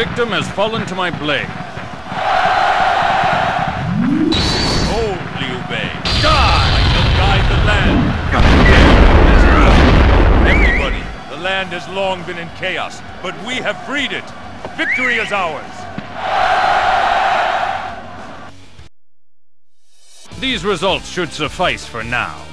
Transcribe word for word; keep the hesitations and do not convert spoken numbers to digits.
victim has fallen to my blade. Hold, Liu Bei. Die! I shall guide the land. Everybody, the land has long been in chaos, but we have freed it. Victory is ours. These results should suffice for now.